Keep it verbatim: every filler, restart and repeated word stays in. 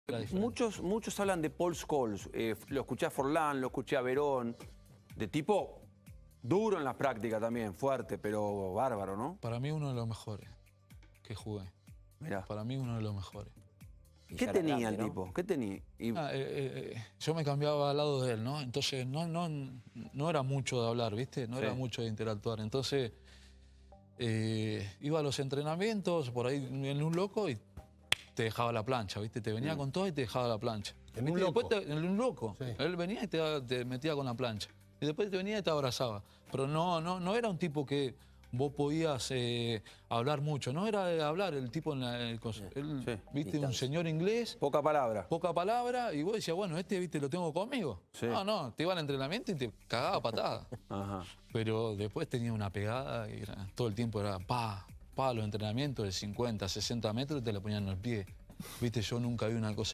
Muchos, muchos hablan de Paul Scholes. Eh, lo escuché a Forlán, lo escuché a Verón. De tipo duro en las prácticas también, fuerte, pero bárbaro, ¿no? Para mí uno de los mejores que jugué. Mirá. Para mí uno de los mejores. ¿Qué tenía el tipo? ¿Qué tenía? Y... Ah, eh, eh, yo me cambiaba al lado de él, ¿no? Entonces no, no, no era mucho de hablar, ¿viste? No Sí. era mucho de interactuar. Entonces eh, iba a los entrenamientos, por ahí en un loco y te dejaba la plancha, ¿viste? Te venía mm. con todo y te dejaba la plancha. ¿En ¿viste? un loco? Después te, en un loco. Sí. Él venía y te, te metía con la plancha. Y después te venía y te abrazaba. Pero no, no, no era un tipo que vos podías eh, hablar mucho. No era de hablar el tipo en la... El, él, sí. viste, Distancia. un señor inglés. Poca palabra. Poca palabra. Y vos decías, bueno, este, viste, lo tengo conmigo. Sí. No, no, te iba al entrenamiento y te cagaba patada. Ajá. Pero después tenía una pegada y era, todo el tiempo era pa, pa, los entrenamientos de cincuenta, sesenta metros y te la ponían en el pie. Viste, yo nunca vi una cosa